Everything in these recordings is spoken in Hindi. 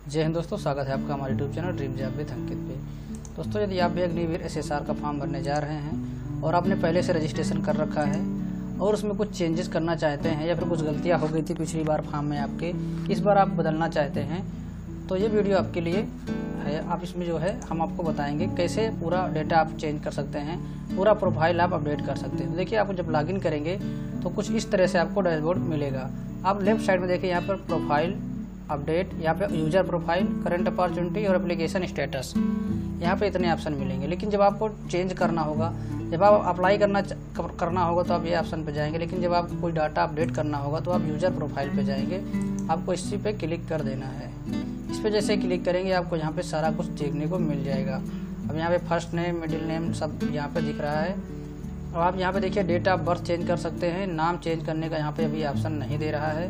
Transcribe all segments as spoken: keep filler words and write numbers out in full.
जय हिंद दोस्तों, स्वागत है आपका हमारे YouTube channel dream job with Ankit पे। दोस्तों, यदि आप भी अग्निवीर एसएसआर का फॉर्म भरने जा रहे हैं और आपने पहले से रजिस्ट्रेशन कर रखा है और उसमें कुछ चेंजेस करना चाहते हैं या फिर कुछ गलतियां हो गई थी पिछली बार फॉर्म में आपके, इस बार आप बदलना चाहते हैं, तो ये वीडियो आपके लिए है। आप इसमें जो है हम आपको बताएंगे कैसे पूरा डेटा आप चेंज कर सकते हैं, पूरा प्रोफाइल आप अपडेट कर सकते हैं। तो देखिए, आप जब लॉगिन करेंगे तो कुछ इस तरह से आपको डैशबोर्ड मिलेगा। आप लेफ्ट साइड में देखिए, यहाँ पर प्रोफाइल अपडेट, यहाँ पे यूजर प्रोफाइल, करंट अपॉर्चुनिटी और एप्लीकेशन स्टेटस, यहाँ पे इतने ऑप्शन मिलेंगे। लेकिन जब आपको चेंज करना होगा, जब आप अप्लाई करना करना होगा तो आप ये ऑप्शन पे जाएंगे। लेकिन जब आपको कोई डाटा अपडेट करना होगा तो आप यूजर प्रोफाइल पे जाएंगे। आपको इसी पे क्लिक कर देना है। इस पे जैसे क्लिक करेंगे आपको यहाँ पे सारा कुछ देखने को मिल जाएगा। अब यहाँ पे फर्स्ट नेम, मिडिल नेम सब यहाँ पे दिख रहा है। अब आप यहाँ पे देखिए डेट ऑफ बर्थ चेंज कर सकते हैं। नाम चेंज करने का यहाँ पे अभी ऑप्शन नहीं दे रहा है।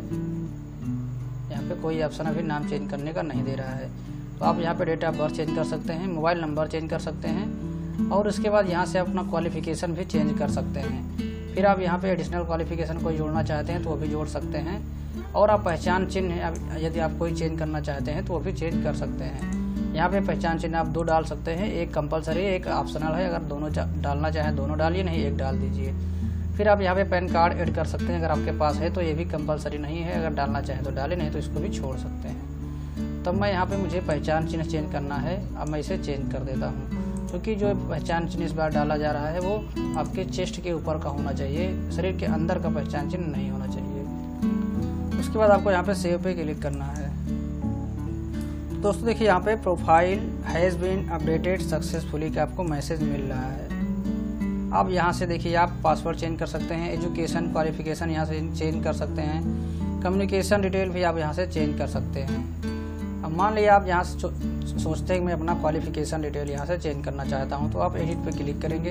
यहाँ पे कोई ऑप्शन अभी नाम चेंज करने का नहीं दे रहा है। तो आप यहाँ पे डेट ऑफ बर्थ चेंज कर सकते हैं, मोबाइल नंबर चेंज कर सकते हैं और उसके बाद यहाँ से अपना क्वालिफिकेशन भी चेंज कर सकते हैं। फिर आप यहाँ पे एडिशनल क्वालिफिकेशन कोई जोड़ना चाहते हैं तो वो भी जोड़ सकते हैं। और आप पहचान चिन्ह यदि आप कोई चेंज करना चाहते हैं तो वो भी चेंज कर सकते हैं। यहाँ पे पहचान चिन्ह आप दो डाल सकते हैं, एक कंपलसरी है, एक ऑप्शनल है। अगर दोनों डालना चाहें दोनों डालिए, नहीं एक डाल दीजिए। फिर आप यहाँ पे पैन कार्ड ऐड कर सकते हैं अगर आपके पास है तो, ये भी कंपलसरी नहीं है। अगर डालना चाहें तो डालें, नहीं तो इसको भी छोड़ सकते हैं। तब मैं यहाँ पे मुझे पहचान चिन्ह चेंज करना है। अब मैं इसे चेंज कर देता हूँ, क्योंकि जो पहचान चिन्ह इस बार डाला जा रहा है वो आपके चेस्ट के ऊपर का होना चाहिए, शरीर के अंदर का पहचान चिन्ह नहीं होना चाहिए। उसके बाद आपको यहाँ पे सेव पे क्लिक करना है। दोस्तों देखिए, यहाँ पे profile has been updated successfully का आपको मैसेज मिल रहा है। अब यहाँ से देखिए, आप पासवर्ड चेंज कर सकते हैं, एजुकेशन क्वालिफिकेशन यहाँ से चेंज कर सकते हैं, कम्युनिकेशन डिटेल भी आप यहाँ से चेंज कर सकते हैं। अब मान लिया आप यहाँ से सोचते हैं कि मैं अपना क्वालिफिकेशन डिटेल यहाँ से चेंज करना चाहता हूँ, तो आप एडिट पे क्लिक करेंगे।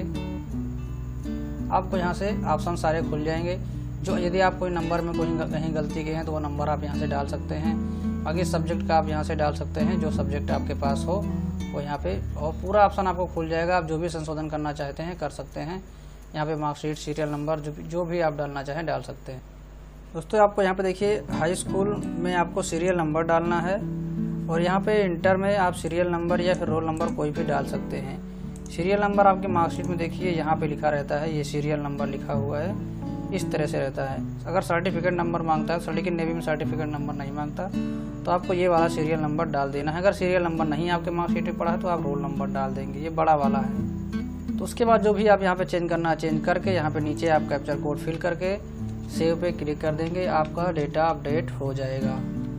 आपको यहाँ से ऑप्शन सारे खुल जाएंगे। जो यदि आप कोई नंबर में कोई कहीं गलती की है तो वो नंबर आप यहाँ से डाल सकते हैं। बाकी सब्जेक्ट का आप यहाँ से डाल सकते हैं, जो सब्जेक्ट आपके पास हो वो यहाँ पे, और पूरा ऑप्शन आपको खुल जाएगा। आप जो भी संशोधन करना चाहते हैं कर सकते हैं। यहाँ पे मार्कशीट, सीरियल नंबर, जो भी जो भी आप डालना चाहें डाल सकते हैं। दोस्तों आपको यहाँ पे देखिए, हाई स्कूल में आपको सीरियल नंबर डालना है और यहाँ पे इंटर में आप सीरियल नंबर या फिर रोल नंबर कोई भी डाल सकते हैं। सीरियल नंबर आपके मार्कशीट में देखिए यहाँ पे लिखा रहता है, ये सीरियल नंबर लिखा हुआ है, इस तरह से रहता है। अगर सर्टिफिकेट नंबर मांगता है, लेकिन नेवी में सर्टिफिकेट नंबर नहीं मांगता, तो आपको ये वाला सीरियल नंबर डाल देना है। अगर सीरियल नंबर नहीं आपके मार्कशीट में पड़ा है तो आप रोल नंबर डाल देंगे, ये बड़ा वाला है। तो उसके बाद जो भी आप यहाँ पे चेंज करना है चेंज करके, यहाँ पे नीचे आप कैप्चर कोड फिल करके सेव पे क्लिक कर देंगे, आपका डेटा अपडेट हो जाएगा।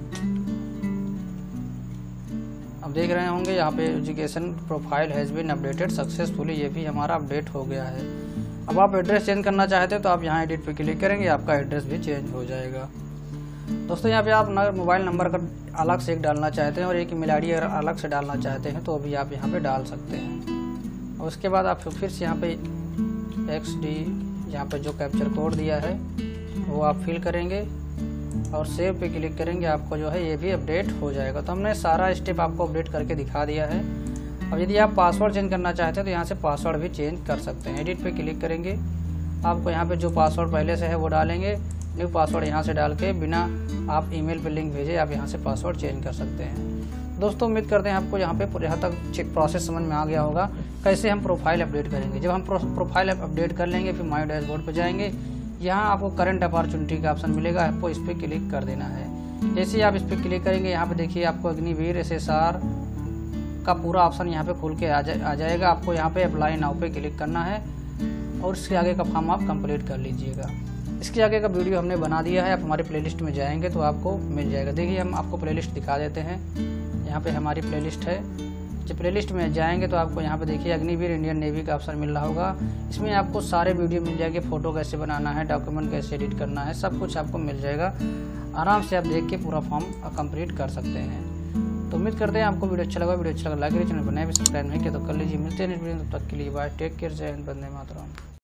अब देख रहे होंगे यहाँ पे education profile has been updated successfully, ये भी हमारा अपडेट हो गया है। अब आप एड्रेस चेंज करना चाहते हैं तो आप यहाँ एडिट पे क्लिक करेंगे, आपका एड्रेस भी चेंज हो जाएगा। दोस्तों यहाँ पे आप मोबाइल नंबर का अलग से एक डालना चाहते हैं और एक ईमेल आईडी अगर अलग से डालना चाहते हैं तो अभी आप यहाँ पे डाल सकते हैं। और उसके बाद आप फिर से यहाँ पे एक्स डी यहाँ पे जो कैप्चर कोड दिया है वो आप फिल करेंगे और सेव पे क्लिक करेंगे, आपको जो है ये भी अपडेट हो जाएगा। तो हमने सारा स्टेप आपको अपडेट करके दिखा दिया है। अब यदि आप पासवर्ड चेंज करना चाहते हैं तो यहाँ से पासवर्ड भी चेंज कर सकते हैं। एडिट पे क्लिक करेंगे, आपको यहाँ पे जो पासवर्ड पहले से है वो डालेंगे, न्यू पासवर्ड यहाँ से डाल के बिना आप ईमेल पे लिंक भेजे आप यहाँ से पासवर्ड चेंज कर सकते हैं। दोस्तों उम्मीद करते हैं आपको यहाँ पे यहाँ तक प्रोसेस समझ में आ गया होगा, कैसे हम प्रोफाइल अपडेट करेंगे। जब हम प्रोफाइल अपडेट कर लेंगे फिर माई डैशबोर्ड पर जाएंगे, यहाँ आपको करंट अपॉर्चुनिटी का ऑप्शन मिलेगा, आपको इस पर क्लिक कर देना है। जैसे ही आप इस पर क्लिक करेंगे, यहाँ पे देखिए आपको अग्निवीर एसएसआर का पूरा ऑप्शन यहाँ पे खुल के आ, जा, आ जाएगा। आपको यहाँ पे अप्लाई नाउ पे क्लिक करना है और इसके आगे का फॉर्म आप कंप्लीट कर लीजिएगा। इसके आगे का वीडियो हमने बना दिया है, आप हमारे प्लेलिस्ट में जाएंगे तो आपको मिल जाएगा। देखिए हम आपको प्लेलिस्ट दिखा देते हैं, यहाँ पे हमारी प्लेलिस्ट है। जब प्लेलिस्ट में जाएंगे तो आपको यहाँ पे देखिए अग्निवीर इंडियन नेवी का ऑप्शन मिल रहा होगा। इसमें आपको सारे वीडियो मिल जाएंगे, फोटो कैसे बनाना है, डॉक्यूमेंट कैसे एडिट करना है, सब कुछ आपको मिल जाएगा। आराम से आप देख के पूरा फॉर्म कंप्लीट कर सकते हैं। तो उम्मीद करते हैं आपको वीडियो अच्छा लगा। वीडियो अच्छा लगा लाइक करिए, चैनल बनाए, सब्सक्राइब नहीं किया तो कर लीजिए। मिलते हैं नेक्स्ट वीडियो, तब तक के लिए बाय, टेक केयर, जय हिंद, वंदे मातरम।